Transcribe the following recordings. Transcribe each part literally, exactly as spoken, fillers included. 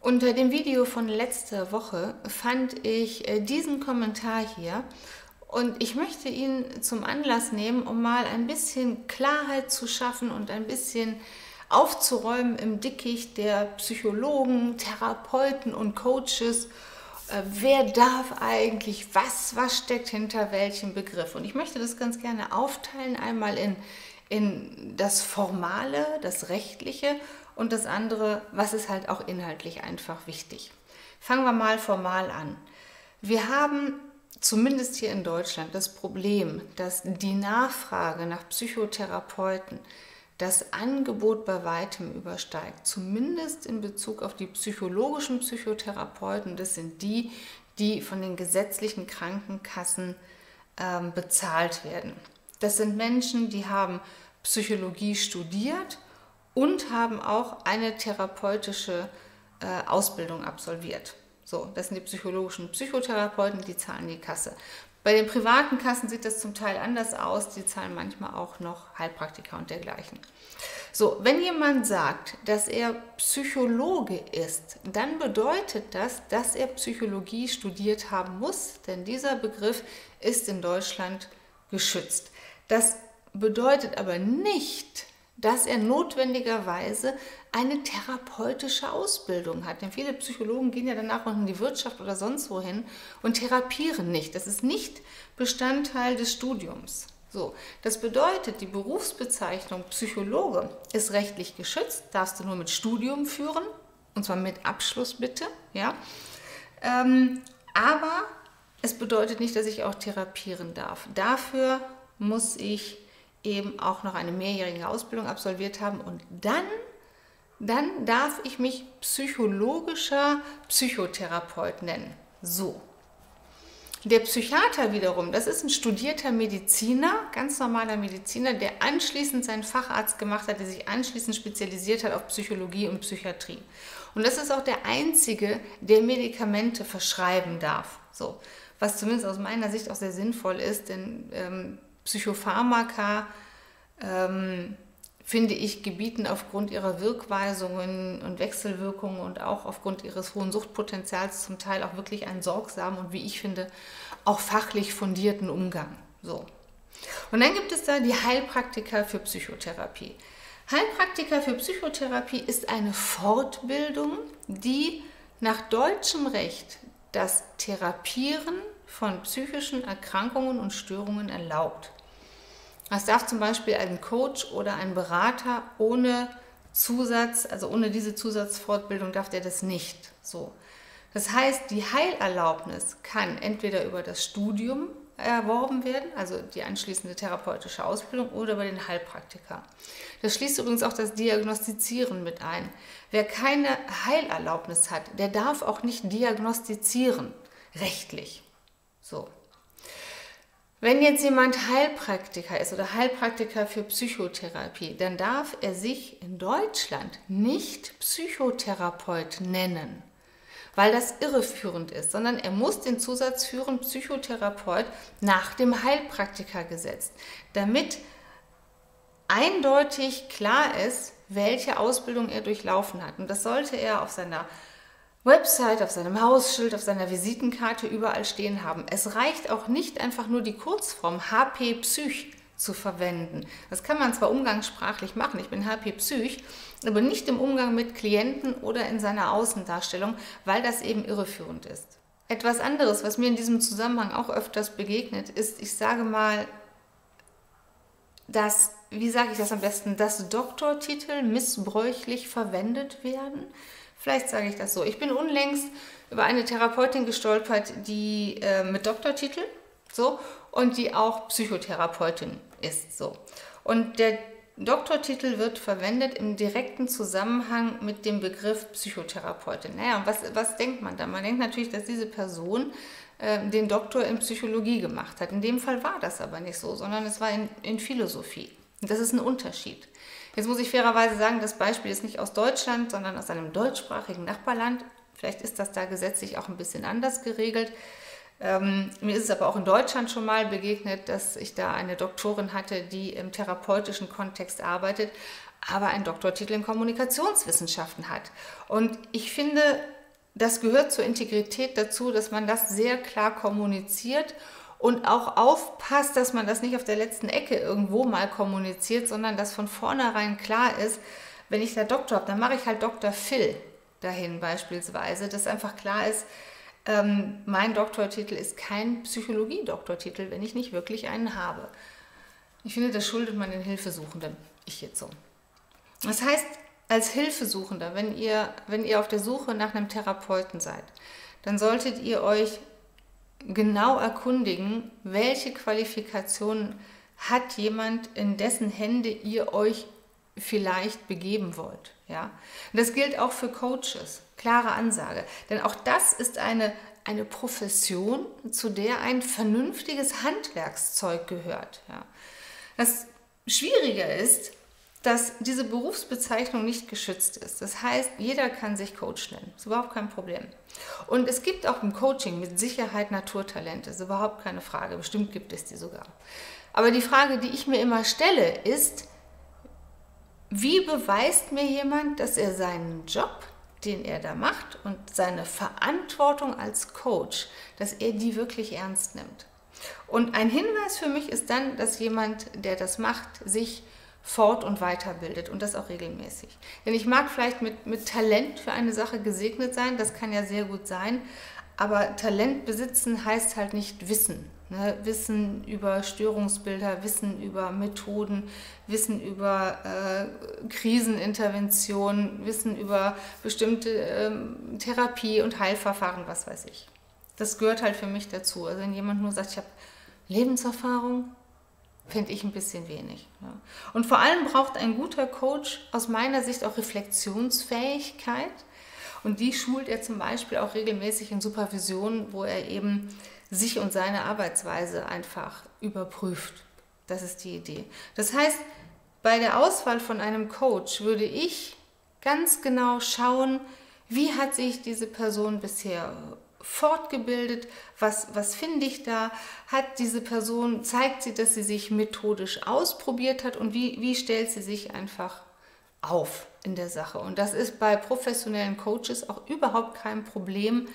Unter dem Video von letzter Woche fand ich äh, diesen Kommentar hier und ich möchte ihn zum Anlass nehmen, um mal ein bisschen Klarheit zu schaffen und ein bisschen aufzuräumen im Dickicht der Psychologen, Therapeuten und Coaches. Äh, wer darf eigentlich was, was steckt hinter welchem Begriff? Und ich möchte das ganz gerne aufteilen, einmal in, in das Formale, das Rechtliche und das andere, was ist halt auch inhaltlich einfach wichtig. Fangen wir mal formal an. Wir haben zumindest hier in Deutschland das Problem, dass die Nachfrage nach Psychotherapeuten das Angebot bei weitem übersteigt, zumindest in Bezug auf die psychologischen Psychotherapeuten. Das sind die, die von den gesetzlichen Krankenkassen ähm, bezahlt werden. Das sind Menschen, die haben Psychologie studiert und haben auch eine therapeutische äh, Ausbildung absolviert. So, das sind die psychologischen Psychotherapeuten, die zahlen die Kasse. Bei den privaten Kassen sieht das zum Teil anders aus, die zahlen manchmal auch noch Heilpraktiker und dergleichen. So, wenn jemand sagt, dass er Psychologe ist, dann bedeutet das, dass er Psychologie studiert haben muss, denn dieser Begriff ist in Deutschland geschützt. Das bedeutet aber nicht, dass er notwendigerweise eine therapeutische Ausbildung hat. Denn viele Psychologen gehen ja danach noch in die Wirtschaft oder sonst wohin und therapieren nicht. Das ist nicht Bestandteil des Studiums. So, das bedeutet, die Berufsbezeichnung Psychologe ist rechtlich geschützt, darfst du nur mit Studium führen, und zwar mit Abschluss bitte. Ja? Ähm, aber es bedeutet nicht, dass ich auch therapieren darf. Dafür muss ich eben auch noch eine mehrjährige Ausbildung absolviert haben und dann, dann darf ich mich psychologischer Psychotherapeut nennen. So. Der Psychiater wiederum, das ist ein studierter Mediziner, ganz normaler Mediziner, der anschließend seinen Facharzt gemacht hat, der sich anschließend spezialisiert hat auf Psychologie und Psychiatrie. Und das ist auch der Einzige, der Medikamente verschreiben darf. So. Was zumindest aus meiner Sicht auch sehr sinnvoll ist, denn ähm, Psychopharmaka, ähm, finde ich, gebieten aufgrund ihrer Wirkweisungen und Wechselwirkungen und auch aufgrund ihres hohen Suchtpotenzials zum Teil auch wirklich einen sorgsamen und, wie ich finde, auch fachlich fundierten Umgang. So. Und dann gibt es da die Heilpraktiker für Psychotherapie. Heilpraktiker für Psychotherapie ist eine Fortbildung, die nach deutschem Recht das Therapieren von psychischen Erkrankungen und Störungen erlaubt. Das darf zum Beispiel ein Coach oder ein Berater ohne Zusatz, also ohne diese Zusatzfortbildung darf der das nicht. So. Das heißt, die Heilerlaubnis kann entweder über das Studium erworben werden, also die anschließende therapeutische Ausbildung, oder über den Heilpraktiker. Das schließt übrigens auch das Diagnostizieren mit ein. Wer keine Heilerlaubnis hat, der darf auch nicht diagnostizieren, rechtlich. So. Wenn jetzt jemand Heilpraktiker ist oder Heilpraktiker für Psychotherapie, dann darf er sich in Deutschland nicht Psychotherapeut nennen, weil das irreführend ist, sondern er muss den Zusatz führen, Psychotherapeut nach dem Heilpraktikergesetz, damit eindeutig klar ist, welche Ausbildung er durchlaufen hat. Und das sollte er auf seiner Website, auf seinem Hausschild, auf seiner Visitenkarte überall stehen haben. Es reicht auch nicht einfach nur die Kurzform H P Psych zu verwenden. Das kann man zwar umgangssprachlich machen, ich bin H P Psych, aber nicht im Umgang mit Klienten oder in seiner Außendarstellung, weil das eben irreführend ist. Etwas anderes, was mir in diesem Zusammenhang auch öfters begegnet, ist, ich sage mal, dass, wie sage ich das am besten, dass Doktortitel missbräuchlich verwendet werden. Vielleicht sage ich das so. Ich bin unlängst über eine Therapeutin gestolpert, die äh, mit Doktortitel so und die auch Psychotherapeutin ist. So. Und der Doktortitel wird verwendet im direkten Zusammenhang mit dem Begriff Psychotherapeutin. Naja, und was, was denkt man da? Man denkt natürlich, dass diese Person äh, den Doktor in Psychologie gemacht hat. In dem Fall war das aber nicht so, sondern es war in, in Philosophie. Und das ist ein Unterschied. Jetzt muss ich fairerweise sagen, das Beispiel ist nicht aus Deutschland, sondern aus einem deutschsprachigen Nachbarland. Vielleicht ist das da gesetzlich auch ein bisschen anders geregelt. Ähm, mir ist es aber auch in Deutschland schon mal begegnet, dass ich da eine Doktorin hatte, die im therapeutischen Kontext arbeitet, aber einen Doktortitel in Kommunikationswissenschaften hat. Und ich finde, das gehört zur Integrität dazu, dass man das sehr klar kommuniziert und auch aufpasst, dass man das nicht auf der letzten Ecke irgendwo mal kommuniziert, sondern dass von vornherein klar ist, wenn ich da Doktor habe, dann mache ich halt Doktor Phil dahin beispielsweise, dass einfach klar ist, ähm, mein Doktortitel ist kein Psychologie-Doktortitel, wenn ich nicht wirklich einen habe. Ich finde, das schuldet man den Hilfesuchenden, ich jetzt so. Das heißt, als Hilfesuchender, wenn ihr, wenn ihr auf der Suche nach einem Therapeuten seid, dann solltet ihr euch genau erkundigen, welche Qualifikationen hat jemand, in dessen Hände ihr euch vielleicht begeben wollt. Ja? Und das gilt auch für Coaches, klare Ansage. Denn auch das ist eine, eine Profession, zu der ein vernünftiges Handwerkszeug gehört. Ja? Das Schwierige ist, dass diese Berufsbezeichnung nicht geschützt ist. Das heißt, jeder kann sich Coach nennen. Das ist überhaupt kein Problem. Und es gibt auch im Coaching mit Sicherheit Naturtalente. Das ist überhaupt keine Frage. Bestimmt gibt es die sogar. Aber die Frage, die ich mir immer stelle, ist, wie beweist mir jemand, dass er seinen Job, den er da macht und seine Verantwortung als Coach, dass er die wirklich ernst nimmt? Und ein Hinweis für mich ist dann, dass jemand, der das macht, sich fort- und weiterbildet und das auch regelmäßig. Denn ich mag vielleicht mit, mit Talent für eine Sache gesegnet sein, das kann ja sehr gut sein, aber Talent besitzen heißt halt nicht Wissen. Ne? Wissen über Störungsbilder, Wissen über Methoden, Wissen über äh, Krisenintervention, Wissen über bestimmte ähm, Therapie- und Heilverfahren, was weiß ich. Das gehört halt für mich dazu. Also wenn jemand nur sagt, ich habe Lebenserfahrung, finde ich ein bisschen wenig. Ja. Und vor allem braucht ein guter Coach aus meiner Sicht auch Reflexionsfähigkeit. Und die schult er zum Beispiel auch regelmäßig in Supervision, wo er eben sich und seine Arbeitsweise einfach überprüft. Das ist die Idee. Das heißt, bei der Auswahl von einem Coach würde ich ganz genau schauen, wie hat sich diese Person bisher fortgebildet, was, was finde ich da, hat diese Person, zeigt sie, dass sie sich methodisch ausprobiert hat und wie, wie stellt sie sich einfach auf in der Sache. Und das ist bei professionellen Coaches auch überhaupt kein Problem,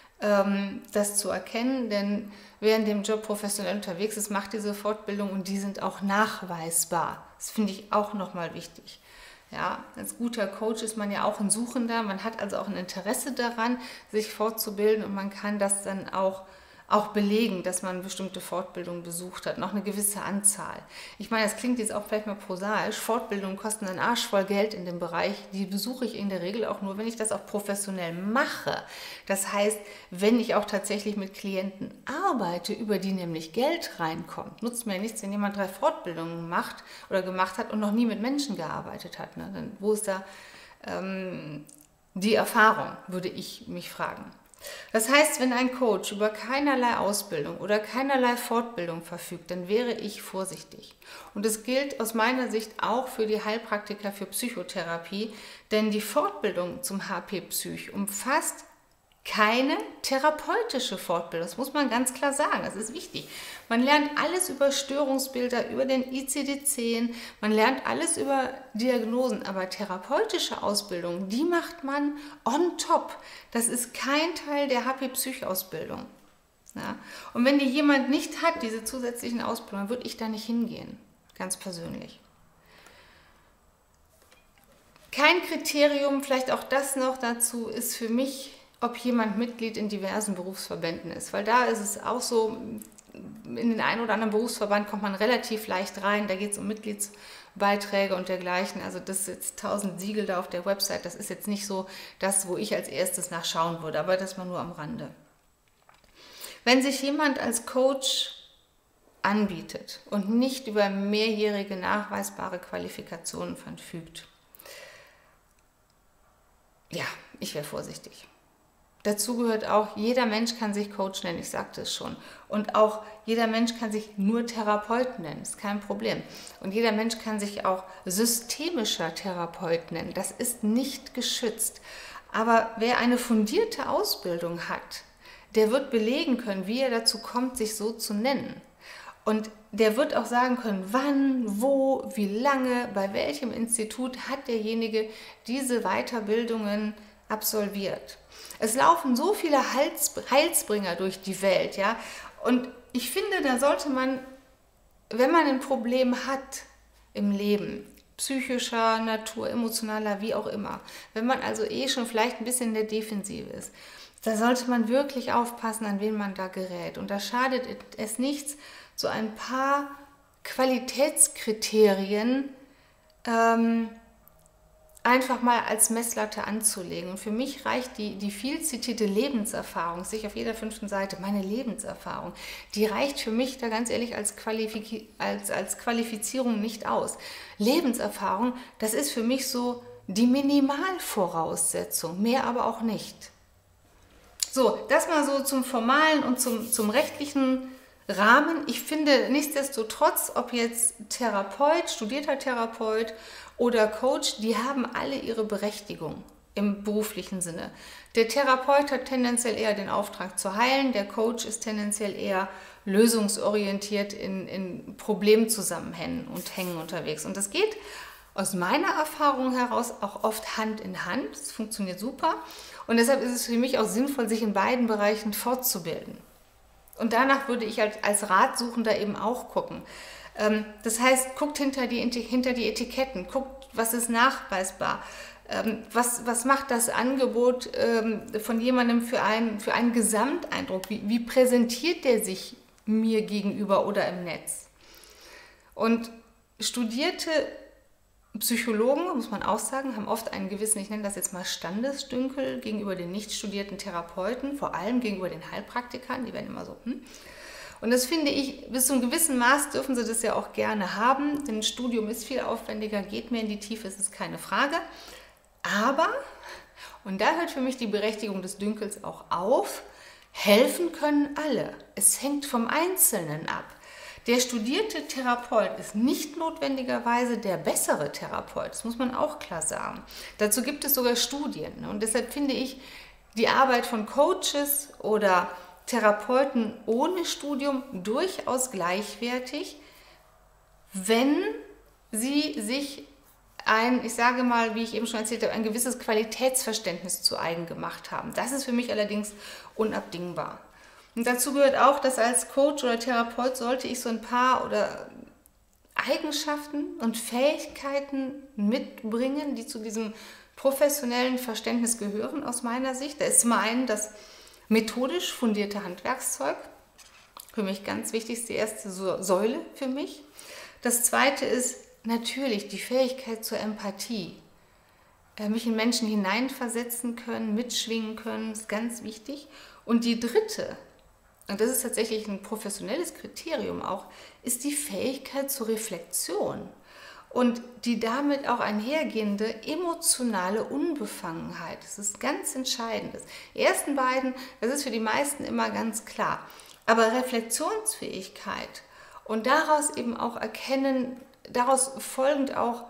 ähm, das zu erkennen, denn wer in dem Job professionell unterwegs ist, macht diese Fortbildung und die sind auch nachweisbar. Das finde ich auch nochmal wichtig. Ja, als guter Coach ist man ja auch ein Suchender, man hat also auch ein Interesse daran, sich fortzubilden und man kann das dann auch, auch belegen, dass man bestimmte Fortbildungen besucht hat, noch eine gewisse Anzahl. Ich meine, das klingt jetzt auch vielleicht mal prosaisch, Fortbildungen kosten einen Arsch voll Geld in dem Bereich, die besuche ich in der Regel auch nur, wenn ich das auch professionell mache. Das heißt, wenn ich auch tatsächlich mit Klienten arbeite, über die nämlich Geld reinkommt, nutzt mir ja nichts, wenn jemand drei Fortbildungen macht oder gemacht hat und noch nie mit Menschen gearbeitet hat. Ne? Dann, wo ist da ähm, die Erfahrung, würde ich mich fragen. Das heißt, wenn ein Coach über keinerlei Ausbildung oder keinerlei Fortbildung verfügt, dann wäre ich vorsichtig. Und das gilt aus meiner Sicht auch für die Heilpraktiker für Psychotherapie, denn die Fortbildung zum H P-Psych umfasst keine therapeutische Fortbildung. Das muss man ganz klar sagen, das ist wichtig. Man lernt alles über Störungsbilder, über den I C D zehn, man lernt alles über Diagnosen, aber therapeutische Ausbildung, die macht man on top. Das ist kein Teil der H P-Psych-Ausbildung. Ja? Und wenn die jemand nicht hat, diese zusätzlichen Ausbildungen, würde ich da nicht hingehen, ganz persönlich. Kein Kriterium, vielleicht auch das noch dazu, ist für mich, ob jemand Mitglied in diversen Berufsverbänden ist. Weil da ist es auch so, in den einen oder anderen Berufsverband kommt man relativ leicht rein, da geht es um Mitgliedsbeiträge und dergleichen. Also das ist jetzt tausend Siegel da auf der Website, das ist jetzt nicht so das, wo ich als erstes nachschauen würde, aber das mal nur am Rande. Wenn sich jemand als Coach anbietet und nicht über mehrjährige nachweisbare Qualifikationen verfügt, ja, ich wäre vorsichtig. Dazu gehört auch, jeder Mensch kann sich Coach nennen, ich sagte es schon. Und auch jeder Mensch kann sich nur Therapeut nennen, ist kein Problem. Und jeder Mensch kann sich auch systemischer Therapeut nennen, das ist nicht geschützt. Aber wer eine fundierte Ausbildung hat, der wird belegen können, wie er dazu kommt, sich so zu nennen. Und der wird auch sagen können, wann, wo, wie lange, bei welchem Institut hat derjenige diese Weiterbildungen absolviert. Es laufen so viele Heilsbringer durch die Welt, ja. Und ich finde, da sollte man, wenn man ein Problem hat im Leben, psychischer Natur, emotionaler, wie auch immer, wenn man also eh schon vielleicht ein bisschen in der Defensive ist, da sollte man wirklich aufpassen, an wen man da gerät. Und da schadet es nichts, so ein paar Qualitätskriterien ähm, einfach mal als Messlatte anzulegen. Und für mich reicht die, die viel zitierte Lebenserfahrung, sehe ich auf jeder fünften Seite, meine Lebenserfahrung, die reicht für mich da ganz ehrlich als, Qualifik als, als Qualifizierung nicht aus. Lebenserfahrung, das ist für mich so die Minimalvoraussetzung, mehr aber auch nicht. So, das mal so zum formalen und zum, zum rechtlichen Rahmen. Ich finde nichtsdestotrotz, ob jetzt Therapeut, studierter Therapeut oder Coach, die haben alle ihre Berechtigung im beruflichen Sinne. Der Therapeut hat tendenziell eher den Auftrag zu heilen, der Coach ist tendenziell eher lösungsorientiert in, in Problemzusammenhängen und Hängen unterwegs. Und das geht aus meiner Erfahrung heraus auch oft Hand in Hand. Das funktioniert super. Und deshalb ist es für mich auch sinnvoll, sich in beiden Bereichen fortzubilden. Und danach würde ich als, als Ratsuchender eben auch gucken. Ähm, das heißt, guckt hinter die, hinter die Etiketten, guckt, was ist nachweisbar, ähm, was, was macht das Angebot ähm, von jemandem für einen, für einen Gesamteindruck, wie, wie präsentiert der sich mir gegenüber oder im Netz. Und studierte Psychologen, muss man auch sagen, haben oft einen gewissen, ich nenne das jetzt mal Standesdünkel gegenüber den nicht studierten Therapeuten, vor allem gegenüber den Heilpraktikern, die werden immer so, hm. Und das finde ich, bis zu einem gewissen Maß dürfen sie das ja auch gerne haben, denn ein Studium ist viel aufwendiger, geht mehr in die Tiefe, es ist keine Frage. Aber, und da hört für mich die Berechtigung des Dünkels auch auf, helfen können alle. Es hängt vom Einzelnen ab. Der studierte Therapeut ist nicht notwendigerweise der bessere Therapeut, das muss man auch klar sagen. Dazu gibt es sogar Studien und deshalb finde ich die Arbeit von Coaches oder Therapeuten ohne Studium durchaus gleichwertig, wenn sie sich ein, ich sage mal, wie ich eben schon erzählt habe, ein gewisses Qualitätsverständnis zu eigen gemacht haben. Das ist für mich allerdings unabdingbar. Und dazu gehört auch, dass als Coach oder Therapeut sollte ich so ein paar oder Eigenschaften und Fähigkeiten mitbringen, die zu diesem professionellen Verständnis gehören aus meiner Sicht. Da ist zum einen das methodisch fundierte Handwerkszeug, für mich ganz wichtig, ist die erste Säule für mich. Das zweite ist natürlich die Fähigkeit zur Empathie. Mich in Menschen hineinversetzen können, mitschwingen können, ist ganz wichtig. Und die dritte, und das ist tatsächlich ein professionelles Kriterium auch, ist die Fähigkeit zur Reflexion und die damit auch einhergehende emotionale Unbefangenheit. Das ist ganz entscheidend. Die ersten beiden, das ist für die meisten immer ganz klar. Aber Reflexionsfähigkeit und daraus eben auch erkennen, daraus folgend auch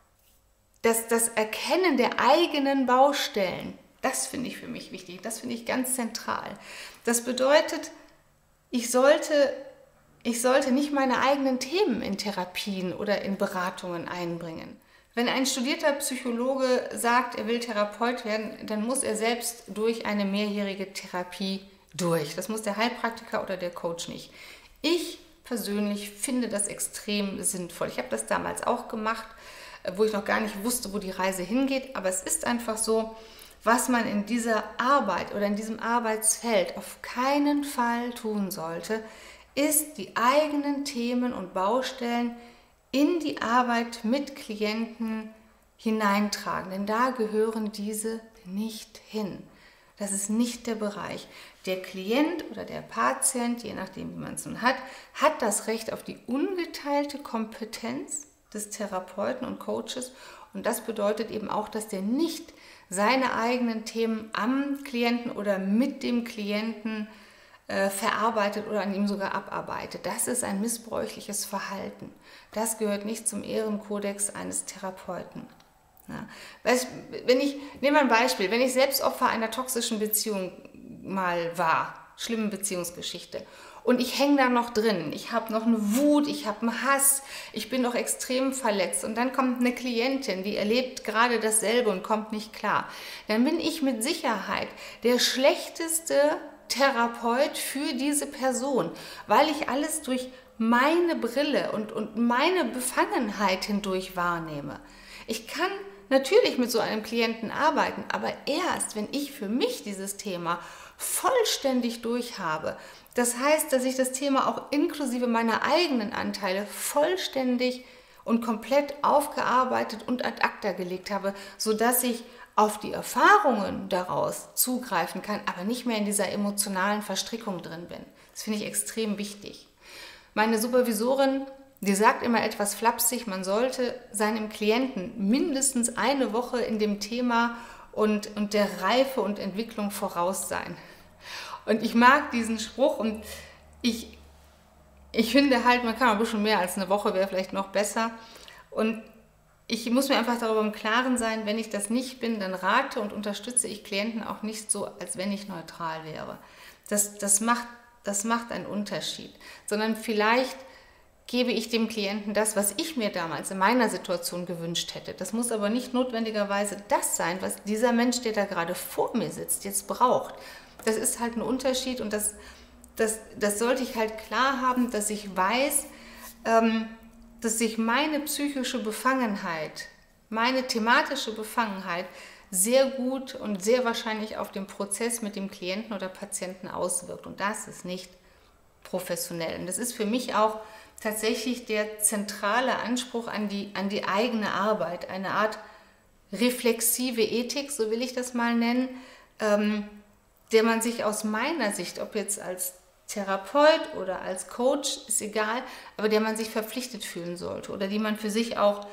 das, das Erkennen der eigenen Baustellen, das finde ich für mich wichtig, das finde ich ganz zentral. Das bedeutet, ich sollte, ich sollte nicht meine eigenen Themen in Therapien oder in Beratungen einbringen. Wenn ein studierter Psychologe sagt, er will Therapeut werden, dann muss er selbst durch eine mehrjährige Therapie durch. Das muss der Heilpraktiker oder der Coach nicht. Ich persönlich finde das extrem sinnvoll. Ich habe das damals auch gemacht, wo ich noch gar nicht wusste, wo die Reise hingeht, aber es ist einfach so, was man in dieser Arbeit oder in diesem Arbeitsfeld auf keinen Fall tun sollte, ist die eigenen Themen und Baustellen in die Arbeit mit Klienten hineintragen. Denn da gehören diese nicht hin. Das ist nicht der Bereich. Der Klient oder der Patient, je nachdem wie man es nun hat, hat das Recht auf die ungeteilte Kompetenz des Therapeuten und Coaches. Und das bedeutet eben auch, dass der nicht seine eigenen Themen am Klienten oder mit dem Klienten äh, verarbeitet oder an ihm sogar abarbeitet. Das ist ein missbräuchliches Verhalten. Das gehört nicht zum Ehrenkodex eines Therapeuten. Ja. Wenn ich, nehmen wir ein Beispiel, wenn ich selbst Opfer einer toxischen Beziehung mal war, schlimme Beziehungsgeschichte, Und ich hänge da noch drin. Ich habe noch eine Wut, ich habe einen Hass, ich bin noch extrem verletzt. Und dann kommt eine Klientin, die erlebt gerade dasselbe und kommt nicht klar. Dann bin ich mit Sicherheit der schlechteste Therapeut für diese Person, weil ich alles durch meine Brille und, und meine Befangenheit hindurch wahrnehme. Ich kann natürlich mit so einem Klienten arbeiten, aber erst, wenn ich für mich dieses Thema vollständig durchhabe. Das heißt, dass ich das Thema auch inklusive meiner eigenen Anteile vollständig und komplett aufgearbeitet und ad acta gelegt habe, sodass ich auf die Erfahrungen daraus zugreifen kann, aber nicht mehr in dieser emotionalen Verstrickung drin bin. Das finde ich extrem wichtig. Meine Supervisorin, die sagt immer etwas flapsig, man sollte seinem Klienten mindestens eine Woche in dem Thema und, und der Reife und Entwicklung voraus sein. Und ich mag diesen Spruch und ich, ich finde halt, man kann ein bisschen mehr als eine Woche, wäre vielleicht noch besser. Und ich muss mir einfach darüber im Klaren sein, wenn ich das nicht bin, dann rate und unterstütze ich Klienten auch nicht so, als wenn ich neutral wäre. Das, das, macht, das macht einen Unterschied. Sondern vielleicht gebe ich dem Klienten das, was ich mir damals in meiner Situation gewünscht hätte. Das muss aber nicht notwendigerweise das sein, was dieser Mensch, der da gerade vor mir sitzt, jetzt braucht. Das ist halt ein Unterschied und das, das, das sollte ich halt klar haben, dass ich weiß, ähm, dass sich meine psychische Befangenheit, meine thematische Befangenheit sehr gut und sehr wahrscheinlich auf den Prozess mit dem Klienten oder Patienten auswirkt. Und das ist nicht professionell. Und das ist für mich auch tatsächlich der zentrale Anspruch an die, an die eigene Arbeit, eine Art reflexive Ethik, so will ich das mal nennen, ähm, der man sich aus meiner Sicht, ob jetzt als Therapeut oder als Coach, ist egal, aber der man sich verpflichtet fühlen sollte oder die man für sich auch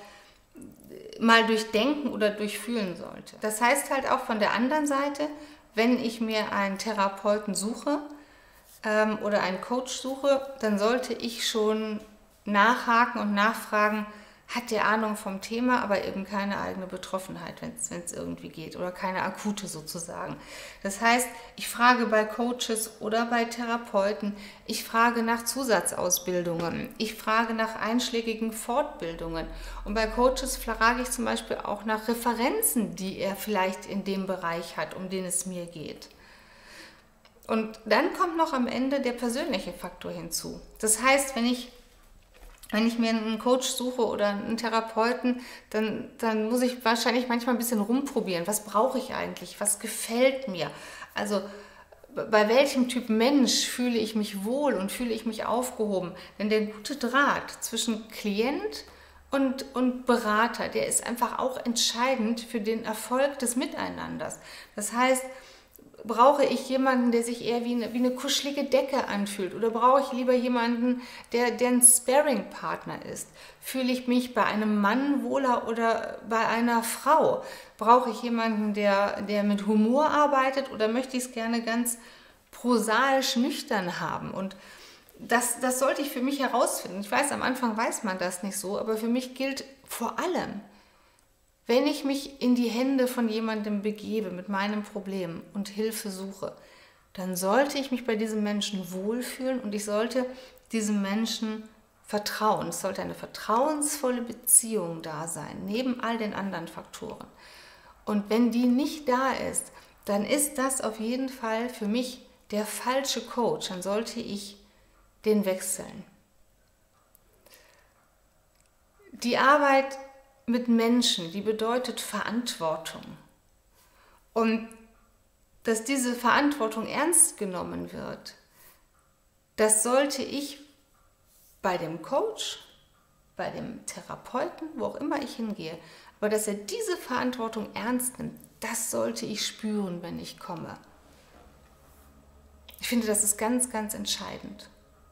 mal durchdenken oder durchfühlen sollte. Das heißt halt auch von der anderen Seite, wenn ich mir einen Therapeuten suche ähm, oder einen Coach suche, dann sollte ich schon nachhaken und nachfragen, hat der Ahnung vom Thema, aber eben keine eigene Betroffenheit, wenn es irgendwie geht oder keine akute sozusagen. Das heißt, ich frage bei Coaches oder bei Therapeuten, ich frage nach Zusatzausbildungen, ich frage nach einschlägigen Fortbildungen und bei Coaches frage ich zum Beispiel auch nach Referenzen, die er vielleicht in dem Bereich hat, um den es mir geht. Und dann kommt noch am Ende der persönliche Faktor hinzu. Das heißt, wenn ich Wenn ich mir einen Coach suche oder einen Therapeuten, dann, dann muss ich wahrscheinlich manchmal ein bisschen rumprobieren. Was brauche ich eigentlich? Was gefällt mir? Also bei welchem Typ Mensch fühle ich mich wohl und fühle ich mich aufgehoben? Denn der gute Draht zwischen Klient und, und Berater, der ist einfach auch entscheidend für den Erfolg des Miteinanders. Das heißt, brauche ich jemanden, der sich eher wie eine, wie eine kuschelige Decke anfühlt? Oder brauche ich lieber jemanden, der, der ein Sparring-Partner ist? Fühle ich mich bei einem Mann wohler oder bei einer Frau? Brauche ich jemanden, der, der mit Humor arbeitet oder möchte ich es gerne ganz prosaisch nüchtern haben? Und das, das sollte ich für mich herausfinden. Ich weiß, am Anfang weiß man das nicht so, aber für mich gilt vor allem, wenn ich mich in die Hände von jemandem begebe mit meinem Problem und Hilfe suche, dann sollte ich mich bei diesem Menschen wohlfühlen und ich sollte diesem Menschen vertrauen. Es sollte eine vertrauensvolle Beziehung da sein, neben all den anderen Faktoren. Und wenn die nicht da ist, dann ist das auf jeden Fall für mich der falsche Coach. Dann sollte ich den wechseln. Die Arbeit mit Menschen, die bedeutet Verantwortung. Und dass diese Verantwortung ernst genommen wird, das sollte ich bei dem Coach, bei dem Therapeuten, wo auch immer ich hingehe, aber dass er diese Verantwortung ernst nimmt, das sollte ich spüren, wenn ich komme. Ich finde, das ist ganz, ganz entscheidend.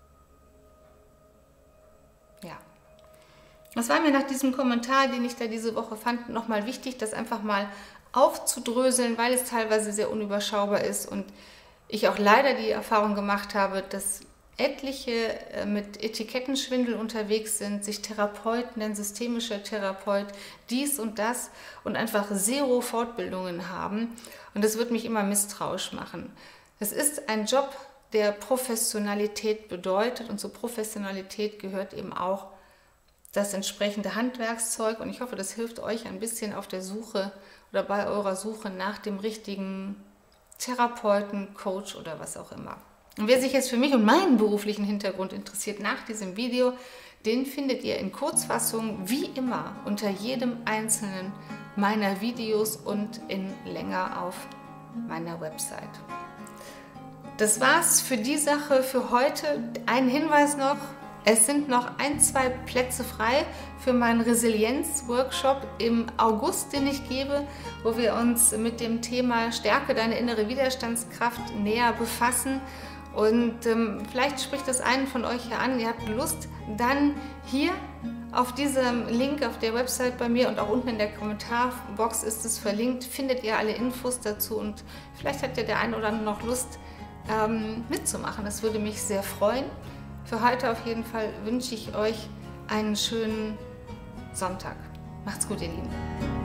Ja. Es war mir nach diesem Kommentar, den ich da diese Woche fand, nochmal wichtig, das einfach mal aufzudröseln, weil es teilweise sehr unüberschaubar ist und ich auch leider die Erfahrung gemacht habe, dass etliche mit Etikettenschwindel unterwegs sind, sich Therapeuten, nennen systemischer Therapeut, dies und das und einfach zero Fortbildungen haben und das wird mich immer misstrauisch machen. Es ist ein Job der Professionalität bedeutet. Und zur Professionalität gehört eben auch das entsprechende Handwerkszeug. Und ich hoffe, das hilft euch ein bisschen auf der Suche oder bei eurer Suche nach dem richtigen Therapeuten, Coach oder was auch immer. Und wer sich jetzt für mich und meinen beruflichen Hintergrund interessiert nach diesem Video, den findet ihr in Kurzfassung wie immer unter jedem einzelnen meiner Videos und in länger auf meiner Website. Das war's für die Sache für heute. Ein Hinweis noch: Es sind noch ein, zwei Plätze frei für meinen Resilienz-Workshop im August, den ich gebe, wo wir uns mit dem Thema Stärke deine innere Widerstandskraft näher befassen. Und ähm, vielleicht spricht das einen von euch hier an, ihr habt Lust, dann hier auf diesem Link auf der Website bei mir und auch unten in der Kommentarbox ist es verlinkt, findet ihr alle Infos dazu und vielleicht hat ja der eine oder andere noch Lust ähm, mitzumachen. Das würde mich sehr freuen. Für heute auf jeden Fall wünsche ich euch einen schönen Sonntag. Macht's gut, ihr Lieben.